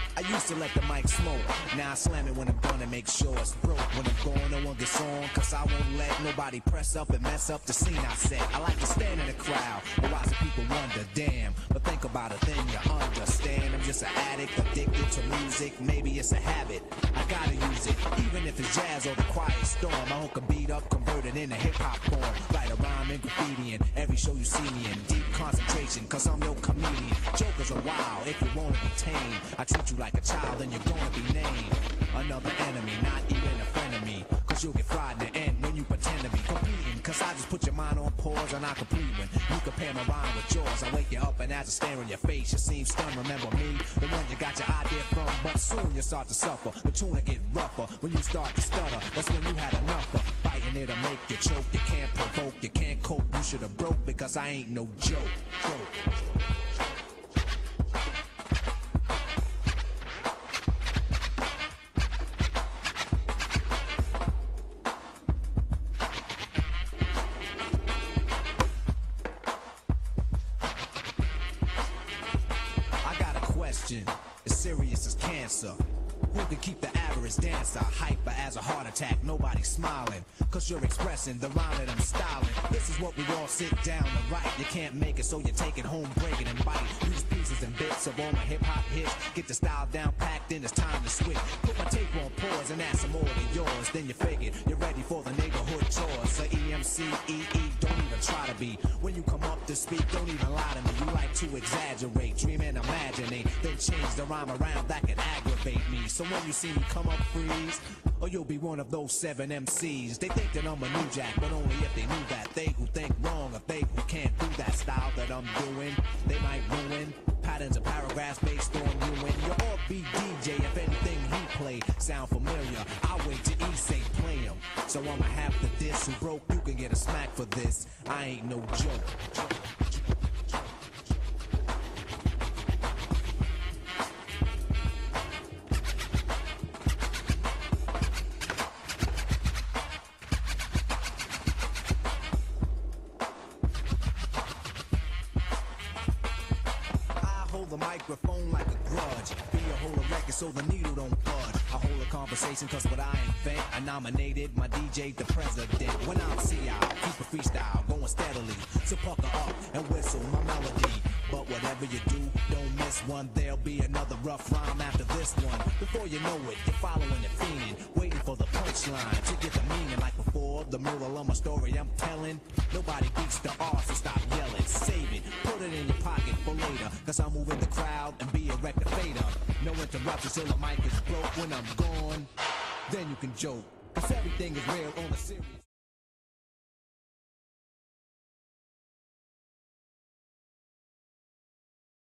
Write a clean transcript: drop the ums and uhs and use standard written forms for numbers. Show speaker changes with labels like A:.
A: I used to let the mic smoke, now I slam it when I'm done and make sure it's broke. When I'm gone, no one gets on, cause I won't let nobody press up and mess up the scene I set. I like to stand in the crowd, and watch the people wonder, damn. But think about it, then you understand. I'm just an addict, addicted to music, maybe it's a habit. I gotta use it, even if it's jazz or the quiet storm. I hook a beat up, convert it into hip-hop form. Write a rhyme and graffiti in every show you see me in. Deep concentration, cause I'm no comedian. Jokers are wild, if you wanna be tame. I treat you like a child, then you're gonna be named another enemy, not even a friend of me. Cause you'll get fried in the end when you pretend to be competing. Cause I just put your mind on pause and I complete when you compare my rhyme with yours. I wake you up and as I stare in your face, you seem stunned. Remember me, the one you got your idea from. But soon you start to suffer, the tune will get rougher. When you start to stutter, that's when you had enough of fighting it'll make you choke. You can't provoke, you can't cope, you should've broke. Because I ain't no joke. As serious as cancer. Who can keep the average dancer hyper as a heart attack? Nobody's smiling, cause you're expressing the rhyme that I'm styling. This is what we all sit down to write. You can't make it, so you take it home, break it and bite. Use pieces and bits of all my hip-hop hits. Get the style down packed, then it's time to switch. Put my tape on pause and add some more than yours. Then you figured you're ready for the neighborhood chores. So EMC, EE, don't even try to be. When you come up to speak, don't even lie to me. You like to exaggerate, dream and imaginate, then change the rhyme around, that can aggravate me. So when you see me come up, freeze, or you'll be one of those 7 MCs. They think that I'm a new jack, but only if they knew that. They who think wrong, or they who can't do that style that I'm doing, they might ruin patterns and paragraphs based on you. And your offbeat DJ, if anything he play sound familiar, I'll wait till he say play him. So I'ma have to diss. Who broke, you can get a smack for this. I ain't no joke. The microphone like a grudge. Be a hold a record so the needle don't budge. I hold a conversation cause what I invent, I nominated my DJ the president. When I'm CI, keep a freestyle going steadily. So pucker up and whistle my melody. But whatever you do, don't miss one. There'll be another rough rhyme after this one. Before you know it, you're following and fiending, waiting for the punchline to get the meaning. Like before, the moral of my story I'm telling. Nobody beats the R, so stop yelling. Save it, put it in your pocket for later. Cause I'm moving the crowd and be a record fader. No interruptions till the mic is broke. When I'm gone, then you can joke. Cause everything is real on the serious.